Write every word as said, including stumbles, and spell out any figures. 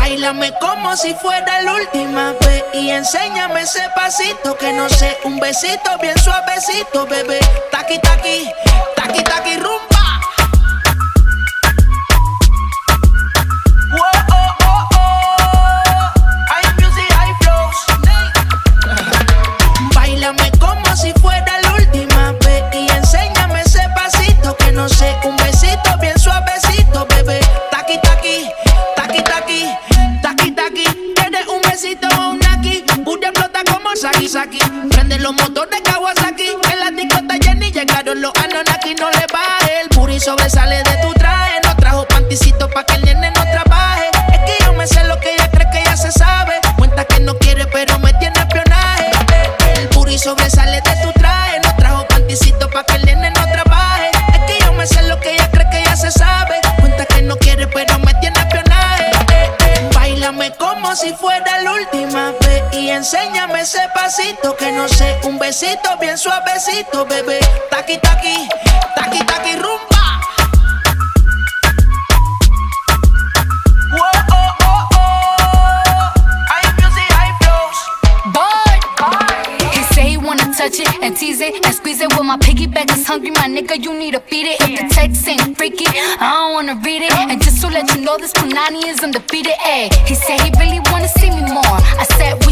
Báilame como si fuera la última vez y enséñame ese pasito que no sé, un besito bien suavecito, bebé. Taqui, taqui, taqui, taqui, rumba. Báilame como si fuera la última vez y enséñame ese pasito que no sé, un besito bien suavecito, bebé. Taqui, taqui, taqui, taqui, taqui, taqui. ¿Quieres un besito o un naki? Booty explota como Saki, Saki. Prende los motores Kawasaki. En la discota Jenny llegaron los Anunnaki. No le baje, el booty sobresale de tu traje. No trajo panticito pa' que el nene no trabaje. Es que yo me sé lo que ella cree que ya se sabe. Cuenta que no quiere pero me tiene espionaje. El booty sobresale de tu traje. No trajo panticito pa' que el nene no trabaje. Es que yo me sé lo que ella cree que ya se sabe. Cuenta que no quiere pero me tiene espionaje. Báilame como si fuera la última vez y enséñame ese pasito que no sé, un besito bien suavecito, bebé. Taqui, taqui, taqui, taqui, rumba. Touch it and tease it and squeeze it. When my piggyback is hungry, my nigga, you need to feed it. If the text ain't freaky, I don't wanna read it. And just to let you know, this Punani is undefeated. Ayy, he said he really wanna see me more. I said we